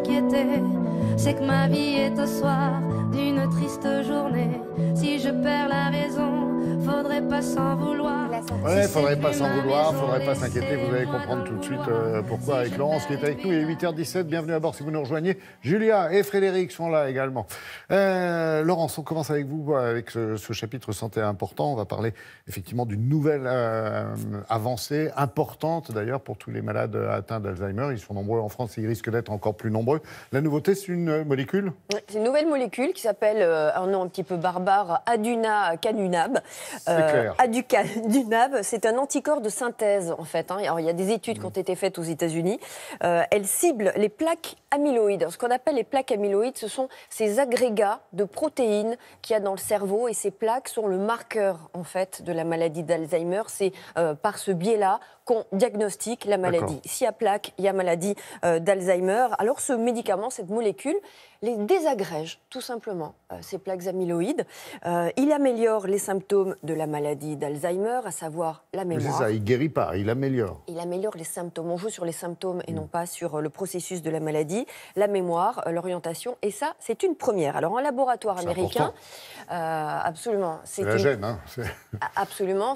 m'inquiéter, c'est que ma vie est au soir d'une triste journée. Si je perds la raison, faudrait pas s'en vouloir. Ouais, faudrait pas s'en vouloir, faudrait pas s'inquiéter. Vous allez comprendre tout de suite pourquoi avec Laurence qui est avec nous. Il est 8h17, bienvenue à bord si vous nous rejoignez. Julia et Frédéric sont là également. Laurence, on commence avec vous avec ce chapitre santé important. On va parler effectivement d'une nouvelle avancée importante d'ailleurs pour tous les malades atteints d'Alzheimer. Ils sont nombreux en France et ils risquent d'être encore plus nombreux. La nouveauté, c'est une molécule ? Oui, c'est une nouvelle molécule qui s'appelle, un nom un petit peu barbare, aducanumab. Aducanumab, c'est un anticorps de synthèse en fait. Alors, il y a des études qui ont été faites aux États-Unis. Elle cible les plaques amyloïdes. Alors, ce qu'on appelle les plaques amyloïdes, ce sont ces agrégats de protéines qu'il y a dans le cerveau et ces plaques sont le marqueur en fait de la maladie d'Alzheimer. C'est par ce biais-là qu'on diagnostique la maladie. S'il y a plaque, il y a maladie d'Alzheimer. Alors ce médicament, cette molécule, les désagrège tout simplement, ces plaques amyloïdes. Il améliore les symptômes de la maladie d'Alzheimer, à savoir la mémoire. C'est ça, il ne guérit pas, il améliore. Il améliore les symptômes. On joue sur les symptômes et non pas sur le processus de la maladie, la mémoire, l'orientation. Et ça, c'est une première. Alors en laboratoire américain, absolument. C'est la gêne, hein. Absolument,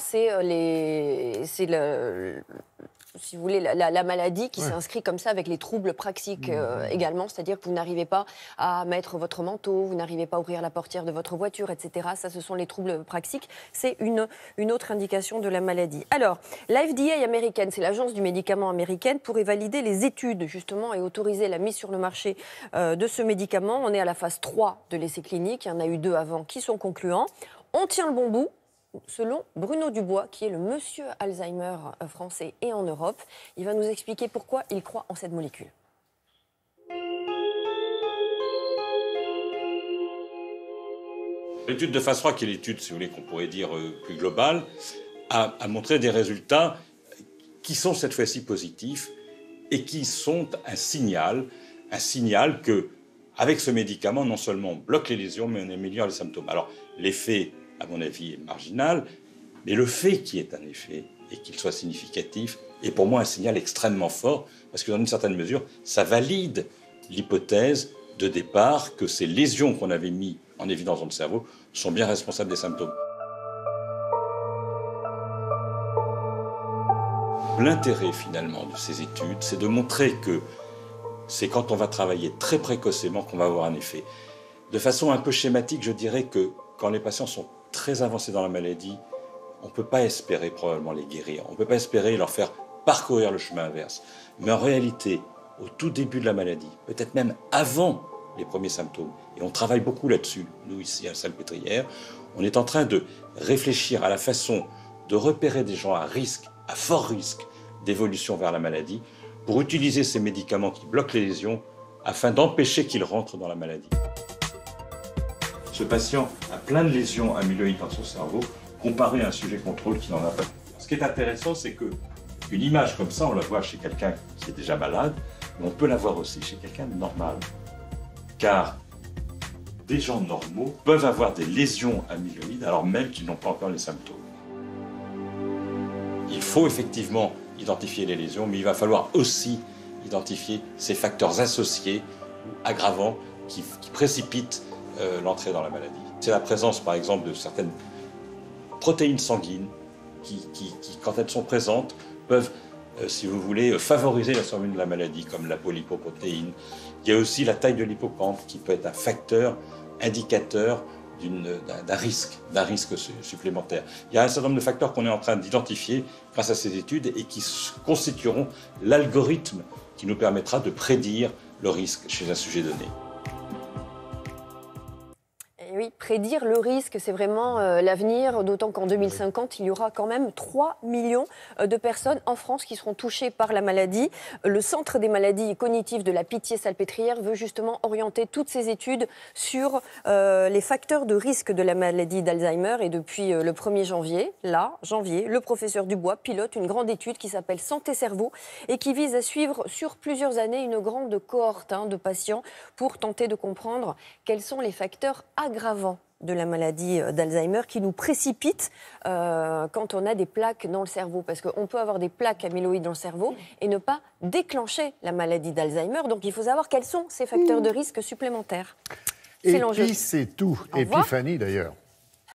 si vous voulez, la maladie qui s'inscrit comme ça avec les troubles praxiques également, c'est-à-dire que vous n'arrivez pas à mettre votre manteau, vous n'arrivez pas à ouvrir la portière de votre voiture, etc. Ça, ce sont les troubles praxiques. C'est une autre indication de la maladie. Alors, la FDA américaine, c'est l'agence du médicament américaine, pourrait valider les études, justement, et autoriser la mise sur le marché de ce médicament. On est à la phase 3 de l'essai clinique. Il y en a eu 2 avant qui sont concluants. On tient le bon bout. Selon Bruno Dubois, qui est le monsieur Alzheimer français et en Europe, il va nous expliquer pourquoi il croit en cette molécule. L'étude de phase 3, qui est l'étude, si vous voulez, qu'on pourrait dire plus globale, a montré des résultats qui sont cette fois-ci positifs et qui sont un signal que, avec ce médicament, non seulement on bloque les lésions, mais on améliore les symptômes. Alors, l'effet, à mon avis, est marginal, mais le fait qu'il y ait un effet et qu'il soit significatif est pour moi un signal extrêmement fort, parce que dans une certaine mesure, ça valide l'hypothèse de départ que ces lésions qu'on avait mis en évidence dans le cerveau sont bien responsables des symptômes. L'intérêt finalement de ces études, c'est de montrer que c'est quand on va travailler très précocement qu'on va avoir un effet. De façon un peu schématique, je dirais que quand les patients sont très avancés dans la maladie, on ne peut pas espérer probablement les guérir. On ne peut pas espérer leur faire parcourir le chemin inverse. Mais en réalité, au tout début de la maladie, peut-être même avant les premiers symptômes, et on travaille beaucoup là-dessus, nous ici à Salpêtrière, on est en train de réfléchir à la façon de repérer des gens à risque, à fort risque d'évolution vers la maladie, pour utiliser ces médicaments qui bloquent les lésions afin d'empêcher qu'ils rentrent dans la maladie. Ce patient a plein de lésions amyloïdes dans son cerveau, comparé à un sujet contrôle qui n'en a pas. Ce qui est intéressant, c'est qu'une image comme ça, on la voit chez quelqu'un qui est déjà malade, mais on peut la voir aussi chez quelqu'un de normal. Car des gens normaux peuvent avoir des lésions amyloïdes alors même qu'ils n'ont pas encore les symptômes. Il faut effectivement identifier les lésions, mais il va falloir aussi identifier ces facteurs associés ou aggravants qui précipitent l'entrée dans la maladie. C'est la présence, par exemple, de certaines protéines sanguines qui, quand elles sont présentes, peuvent, si vous voulez, favoriser la survenue de la maladie, comme la polypoprotéine. Il y a aussi la taille de l'hippocampe qui peut être un facteur indicateur d'un risque supplémentaire. Il y a un certain nombre de facteurs qu'on est en train d'identifier grâce à ces études et qui constitueront l'algorithme qui nous permettra de prédire le risque chez un sujet donné. Oui, prédire le risque, c'est vraiment l'avenir, d'autant qu'en 2050, il y aura quand même 3 millions de personnes en France qui seront touchées par la maladie. Le Centre des maladies cognitives de la Pitié-Salpêtrière veut justement orienter toutes ces études sur les facteurs de risque de la maladie d'Alzheimer. Et depuis le 1er janvier, le professeur Dubois pilote une grande étude qui s'appelle Santé Cerveau et qui vise à suivre sur plusieurs années une grande cohorte de patients pour tenter de comprendre quels sont les facteurs aggravants de la maladie d'Alzheimer qui nous précipite quand on a des plaques dans le cerveau. Parce qu'on peut avoir des plaques amyloïdes dans le cerveau et ne pas déclencher la maladie d'Alzheimer. Donc il faut savoir quels sont ces facteurs de risque supplémentaires. C'est Et l'enjeu. puis c'est tout. Au revoir. Épiphanie d'ailleurs.